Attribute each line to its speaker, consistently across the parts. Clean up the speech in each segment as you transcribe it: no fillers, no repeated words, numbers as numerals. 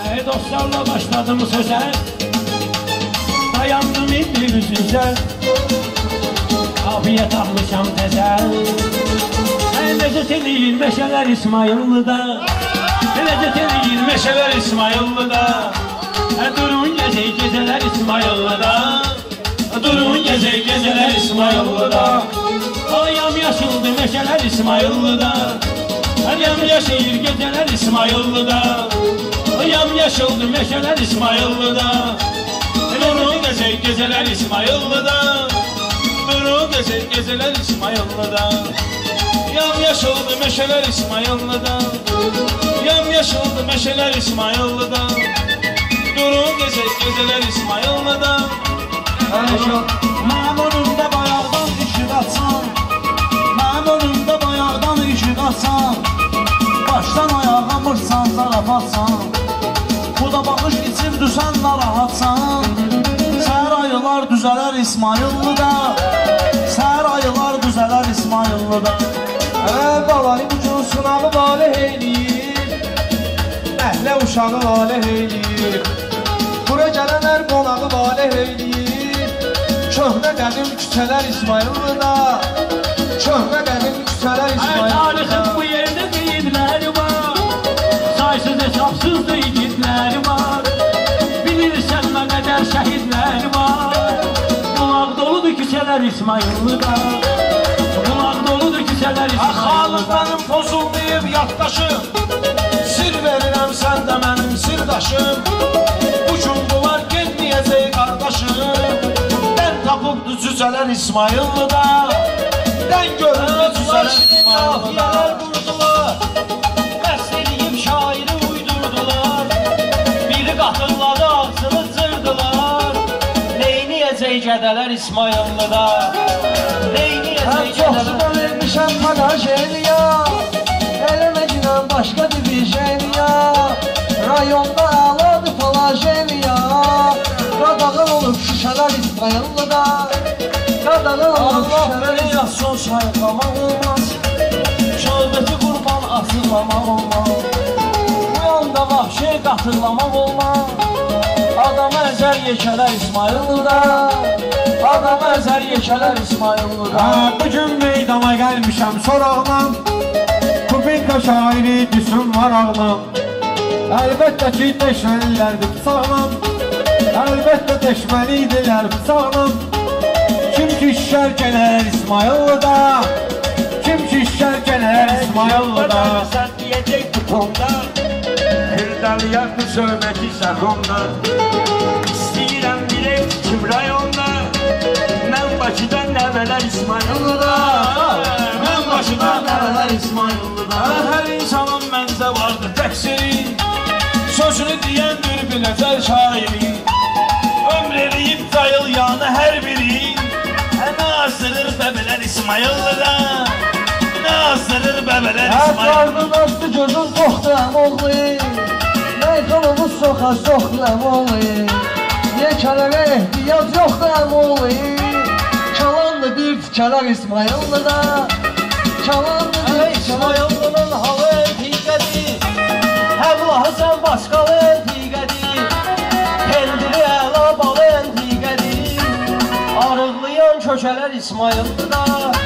Speaker 1: Dostlarla başladım söze, dayandım indi yüzünüze. Afiyet almışam teze, lezzet eləyir meşələr İsmayıllıda, lezzet eləyir meşələr İsmayıllıda. Durun gecey geceler İsmayıllıda, durun gecey geceler İsmayıllıda. Yam yaşıldı meşələr İsmayıllıda, yam yaşayır geceler İsmayıllıda. Yam yaşıldı meşələr İsmayıllıda, durun gecey geceler İsmayıllıda, durun gecey geceler İsmayıllıda. Yam yaşıldı meşələr İsmayıllıda, yam yaşıldı meşələr İsmayıllıda, durun gecey geceler İsmayıllıda.
Speaker 2: Mənim önümdə bayaqdan işıq açsan, mənim önümdə bayaqdan işıq açsan, başdan ayağa mırsan, zarafatsan, bu da baxış içib düsən narahatsan. Səhər ayılar düzələr İsmayıllıda, səhər ayılar düzələr İsmayıllıda.
Speaker 3: Balayı ucun sunağı valih eyliyir, əhlə uşağı valih eyliyir, bura gələnər qonağı valih eyliyir. Köhnə qədim küçələr İsmayıllıda, köhnə qədim küçələr İsmayıllıda.
Speaker 1: Tarixin bu yerdə qeydləri var, saysız hesabsız da igidləri var. Bilirsən nə qədər şəhidləri var. Bulaq doludur küçələr İsmayıllıda, bulaq doludur küçələr İsmayıllıda.
Speaker 3: Xalıq mənim pozulmayıb yaddaşım, sir verirəm sən də mənim sirdaşım. Bu gün bunlar getməyəcək qardaşım, dən tapıbdı cücələr İsmayıllıda, dən göründü cücələr İsmayıllıda.
Speaker 2: Vurdular, bəst eləyib şairi uydurdular, biri qatırladı ağzını cırdılar. Neyniyəcək gədələr İsmayıllıda, neyniyəcək gədələr.
Speaker 3: Çoxsu da vermişəm panajeliya, eləməklə başqa divijeniya, rayonda əladır palajeliya. Qadağan olub şüşələr İsmayıllıda, qadağan olub
Speaker 2: Allah belə yazsın sayıqlamaq olmaz, şöbəti qurban asırlamaq olmaz. Bu yanda vahşi qatırlamaq olmaz, adamı əzər yekələr İsmayıllıda, adamı əzər yekələr İsmayıllıda.
Speaker 4: Bugün meydana gəlmişəm sorağla, Kubinka şairi düşün var ağlam. Əlbəttə ki deşməlilərdir sağlam, əlbəttə deşməlidirlər sağlam. Kim ki şişər gələr İsmayıllıda, kim ki şişər gələr İsmayıllıda.
Speaker 1: Sən deyəcək butonda, Hırdalıyaqlı söhbəti səxonda. İstəyirəm bilək kim rayonda, mən Bakıdan nəvələr İsmayıllıda, mən Bakıdan nəvələr İsmayıllıda.
Speaker 2: Hər insanın məncə vardır təqsiri, sözünü deyəndir biləcək şairi. Ömr eləyib cayıl yanı hər biri,
Speaker 1: Nə asılır bəbələr İsmayıllıda, nə asılır bəbələr İsmayıllıda.
Speaker 3: Ətvardım öptü gözün çoxdur əmoğlu, meyxanımız soxar çoxdur əmoğlu, yekələrə ehtiyac yoxdur əmoğlu. Kalandı bir tikələr İsmayıllıda, kalandı bir tikələr.
Speaker 2: İsmayıllının halı etiqədir, həvlahı sən başqalı etiqədir, pendiri əla balı etiqədir. Arıqlayan köşələr İsmayıllıda,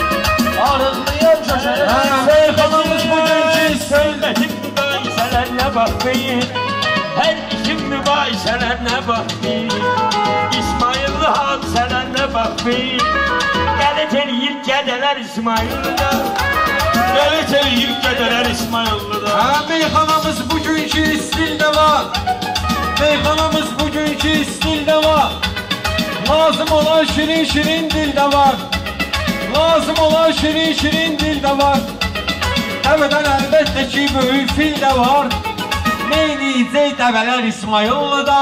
Speaker 2: arıqlayan köşələr İsmayıllıda.
Speaker 1: Meyxanamız bugünkü söhbətin mübahisələrinə baxmayın, hər iki mübahisələrinə baxmayın, İsmayıllı hadisələrinə baxmayın. Qəlit eləyir gədələr İsmayıllıda, qəlit eləyir gədələr İsmayıllıda.
Speaker 4: Meyxanamız bugünkü stildə var, meyxanamız bugünkü stildə var. Lazım olan şirin şirin dildə var, lazım olan şirin şirin dildə var. Əvvəldən əlbəttə ki böyük fil də var. Neyləyəcək dəvələr İsmayıllıda,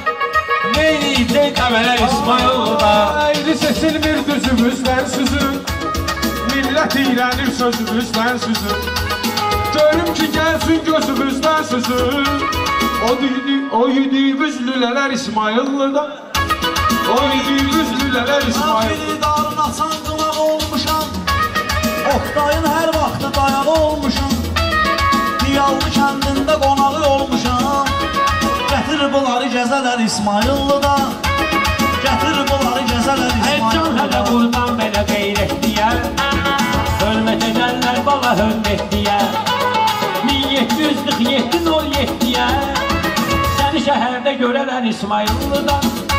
Speaker 4: neyləyəcək dəvələr İsmayıllıda.
Speaker 3: Əyri seçilmir düzümüzdən süzün, millət iyrənir sözümüzdən süzün. Görüm ki gəlsin gözümüzdən süzün, o yediğimiz lülələr İsmayıllıda, o yediğimiz lülələr İsmayıllıda.
Speaker 2: Afili darın açan qınağı olmuşam, Oktayın hər vaxtı dayağı olmuşam, Diyallı kəndində qonağı olmuşam, gəzələr İsmayıllıda. Gətir bunları gəzələr
Speaker 1: Can
Speaker 2: İsmayıllıda.
Speaker 1: hələ qurban belə qeyrət deyər. Hörmət edənlər bala hörmət deyər. 1747-07-yə səni şəhərdə görərlər İsmayıllıda.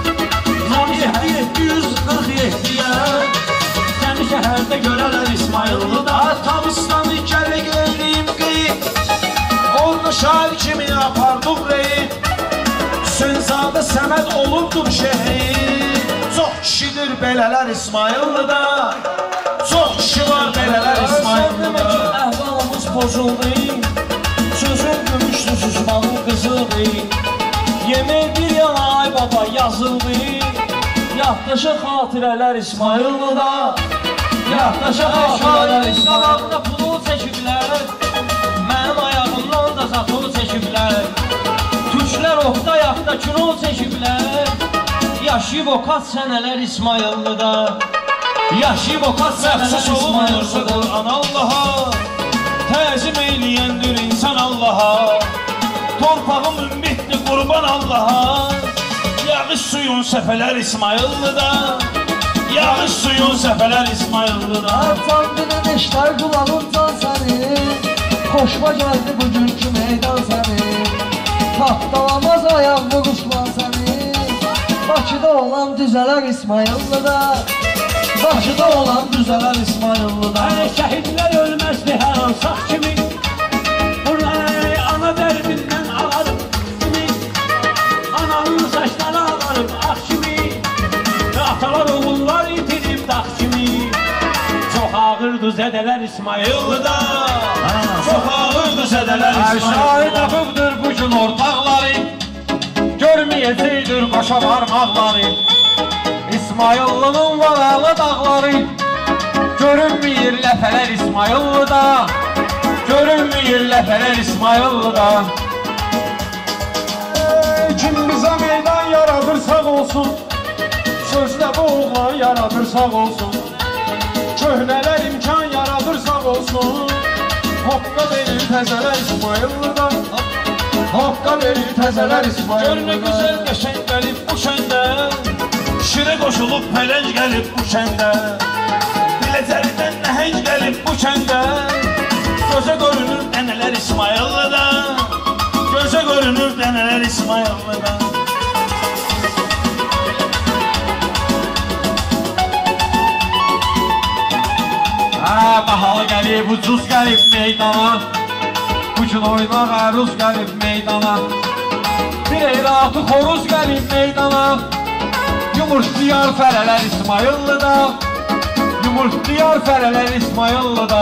Speaker 2: 1747-yə
Speaker 1: Səni şəhərdə görərlər İsmayıllıda.
Speaker 2: Tabistanı gəlik eləyim qeyib, orada şair kimi apardıq reyib. Sönzadə Səməd olubdur şehir. Çox kişidir belələr İsmayıllıda. Çox kişi var belələr İsmayıllıda.
Speaker 5: Əhvalımız pozuldu, sözün gümüşlü susmanın qızıldı. Yemək bir yana ay baba yazıldı. Yaddaşa xatirələr İsmayıllıda. Yaddaşa xatirələr İsmayıllıda. Pulu çəkiblər, mənim ayağımdan da satını çəkiblər. Türklər oxda yaxda kino çəkiblər. Yaşayıb okat sənələr İsmayıllıda. Yaşayıb okat sənələr İsmayıllıda.
Speaker 2: Qur'an Allaha, təzim eyləyəndir insan Allaha. Torpağım ümmiddir qurban Allaha. Yağış suyun səfələr İsmayıllıda. Yağış suyun səfələr İsmayıllıda.
Speaker 5: Can dilin işlər qulağımdan səni. Xoşma gəldi bugünkü meydan səni. Tapdalamaz ayağımı qusman səni. Bakıda olan düzələr İsmayıllıda. Bakıda olan düzələr İsmayıllıda.
Speaker 1: Şəhidlər ölməzdi hər an sağ kimi. Buraya ana dərbindən ağarım kimi. Ananın saçları ağarım ağ kimi. Atalar oğullar itirib dağ kimi. Çox ağırdı zədələr İsmayıllıda.
Speaker 2: Çox ağırdır zədələr
Speaker 4: Şahid
Speaker 2: İsmayıllıda.
Speaker 4: axıbdır bu gün ortaqları, görməyəcəkdir qaşa barmaqları. İsmayıllının valalı dağları, görünməyir ləfələr İsmayıllıda. Görünməyir ləfələr İsmayıllıda.
Speaker 3: Kim bizə meydan yaradır sağ olsun, sözlə bu oğlan yaradır sağ olsun. Köhnələr imkan yaradır sağ olsun. Haqqa verir təzələr İsmayıllıda. Haqqa verir təzələr
Speaker 2: Görünə
Speaker 3: İsmayıllıda.
Speaker 2: gözəl qəşəng gəlib bu şəndə. Şirə qoşulub pələng gəlib bu şəndə. Biləcəridən nəhəng gəlib bu şəndə. Gözə görünür dənələr İsmayıllıda. Gözə görünür dənələr İsmayıllıda.
Speaker 4: Bahalı gəlib, ucuz gəlib meydana. Bu gün oynaq əruz gəlib meydana. Bir eyratı xoruz gəlib meydana. Yumurtlayar fərələr İsmayıllıda. Yumurtlayar fərələr İsmayıllıda.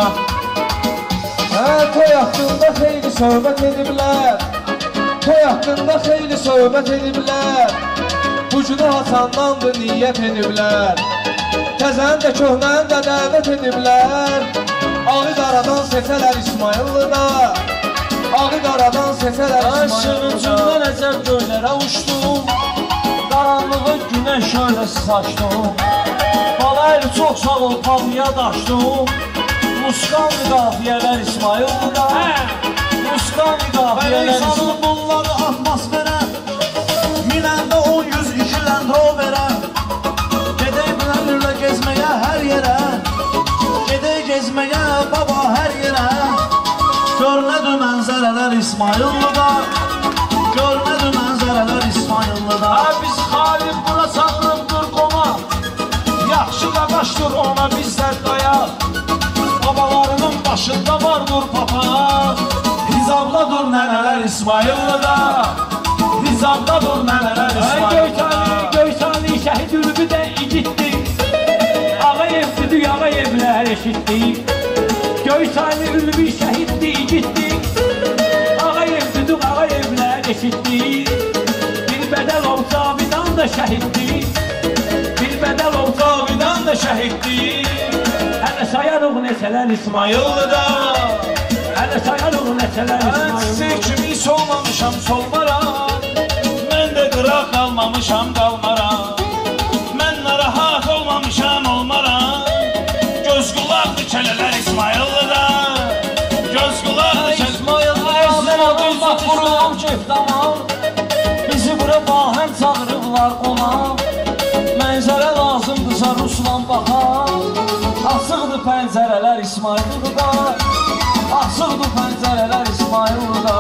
Speaker 5: Toy haqqında xeyli söhbət ediblər. Toy haqqında xeyli söhbət ediblər. Bu günü hasandandır niyyət ediblər. Təzəni də köhnəni də dəvət ediblər. Ağı qaradan seçələr İsmayıllıda. Ağı qaradan seçələr İsmayıllıda. Şırıncımdan əcəb göylərə uçdum. Qaranlığı günəş şöhləsi saçdım. Balaylı çox sağ ol palıya daşdım. Musqal müqafiyələr İsmayıllıda. Musqal müqafiyələr İsmayıllıda.
Speaker 2: bunları atmosferə. Minəndə 10-100 2 Land Roverə. Gedək bilərlə gezməyə hər yerə. Gedək gezməyə baba hər yerə. Görnədir mənzərələr İsmayıllıda. Görnədir mənzərələr İsmayıllıda.
Speaker 5: Biz xalib bura çağırıbdır qoma. Yaxşı qaqaşdır ona bizlər dayaq. Babalarının başında vardır papaq.
Speaker 2: Hizabladır nənələr İsmayıllıda. Hizabladır nənələr İsmayıllıda.
Speaker 1: Göysali şəhid ülbü də igiddi. Ağayev düdük ağayevlər eşitdi. Göysali ülbü şəhiddi igiddi. Ağayev düdük ağayevlər eşitdi. Bir bədəl ol cavidan da şəhiddi. Bir bədəl ol cavidan da şəhiddi. Hələ sayarıq neçələr İsmayıllıda. Hələ sayarıq neçələr İsmayıllıda.
Speaker 2: Çiçək kimi solmamışam solmaram. Mən də qıraq qalmamışam qalmaram. Mən narahat olmamışam olmaram. Göz qulaq dikələlər İsmayıllıda. Göz qulaq dikələlər
Speaker 5: İsmayıllıda. Mən adım bak vurulam keftamam. Bizi bura bahə
Speaker 2: çıxar qonaq. Mənzərə lazımdırsa Ruslan baxar. Asıqdır pəncərələr İsmaillıda, asıqdır pəncərələr İsmaillıda.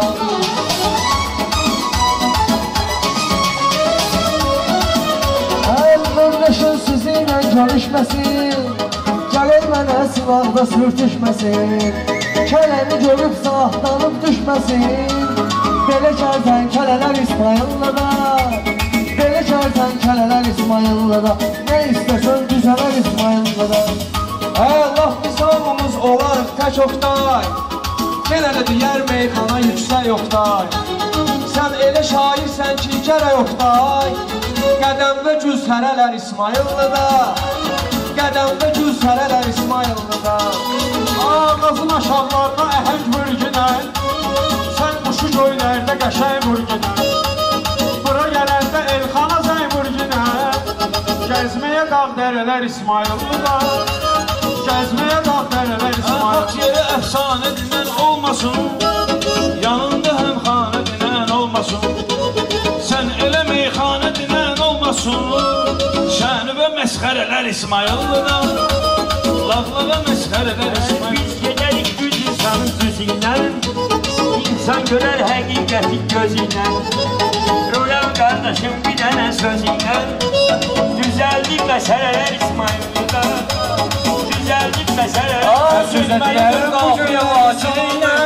Speaker 2: Əlləşin sizinlə görüşməsin, gəlir mənə silahda sürtüşməsin. Kələmi görüb saatlanıb düşməsin, belə kərtən kələlər İsmaillıda, belə kərtən kələlər İsmaillıda. Nə istəsən düzələr İsmaillıda.
Speaker 5: Allah biz hamımız olarıq tək Oktay, yenə də deyər meyxana yüksək Oktay. Sən elə şairsən ki gərək Oktay, qədəmdə cüzhərələr İsmaillıda, qədəmdə cüzhərələr İsmaillıda.
Speaker 3: Ağzın aşağılarına əhəng vürgünən, sən quşu göylərdə qəşəng vürgünən. Bura gələndə Elxana zəng vürgünən, gəzməyə dağ dərələr İsmaillıda, gəzməyə dağ dərələr İsmaillıda.
Speaker 2: Hak yeri əfsanə dinən olmasın, yanında həm xanə dinən olmasın. Sən elə meyxanə dinən olmasın, şəni və məsxərələr İsmaillıda, lafla və məsxərələr İsmaillıda.
Speaker 1: Biz gedərik düz insanın düzündən, İnsan görər həqiqəti gözündən. Rüyam qardaşım bir dənə sözündən, düzəldi məsələlər İsmaillıda, düzəldi məsələlər.
Speaker 2: Düzəltlərim qafiyə vasitə ilə,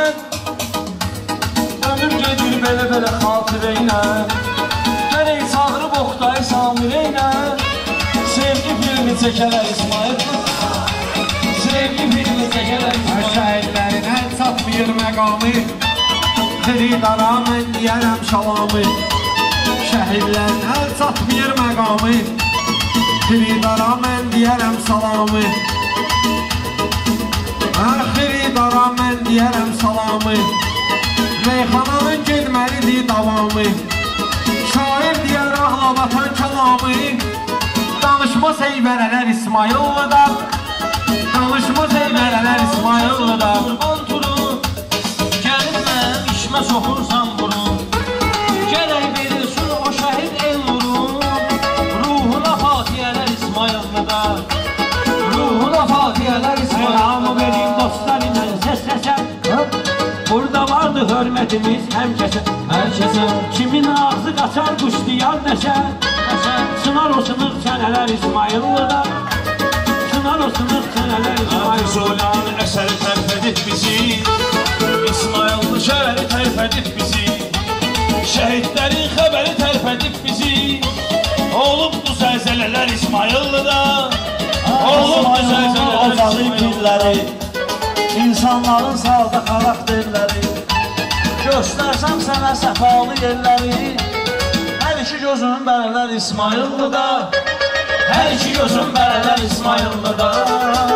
Speaker 2: ömür gedir belə-belə xatirə ilə. Gərək çağırıb Oktay Samirə ilə, sevgi filmi çəkələr İsmaillıda, sevgi filmi çəkələr İsmaillıda.
Speaker 4: Şəhidlərin əl çatmıyır məqamı, xiridara mən deyərəm şalamı. Şəhidlərin əl çatmıyır məqamı, xiridara mən deyərəm salamı. Xiridara mən deyərəm salamı, meyxananın gedməlidir davamı. Şair deyər ağlabatan kəlamı, danışmaz eyvərələr İsmaillıda, danışmaz eyvərələr İsmaillıda.
Speaker 2: Qurban turun, gəlib mənim işmə soxursan burun. Gərək verilsin o şəhid el nurun, ruhuna fatihələr İsmaillıda, ruhuna fatihələr İsmaillıda.
Speaker 1: Selamı verin dostlar ilə səsləsəm, burada vardı hörmətimiz həm kəsə,
Speaker 2: Hər kəsə,
Speaker 1: kimin ağzı qaçar quş diyar nəşə, sınar o sınıq çənələr İsmaillıda, sınar o sınıq çənələr İsmaillıda.
Speaker 2: Füzulan əsəri tərf edib bizi, İsmaillı şəhəri tərf edib bizi, şəhidlərin xəbəri tərf edib bizi. Olubdu zəlzələlər İsmaillıda, olubdu zəlzələlər İsmaillıda.
Speaker 5: İnsanların salda xarakterləri, göstərsəm sənə səfalı yerləri. Hər iki gözünün bərələr İsmaillıda,
Speaker 2: Hər iki gözüm bərələr İsmaillıda.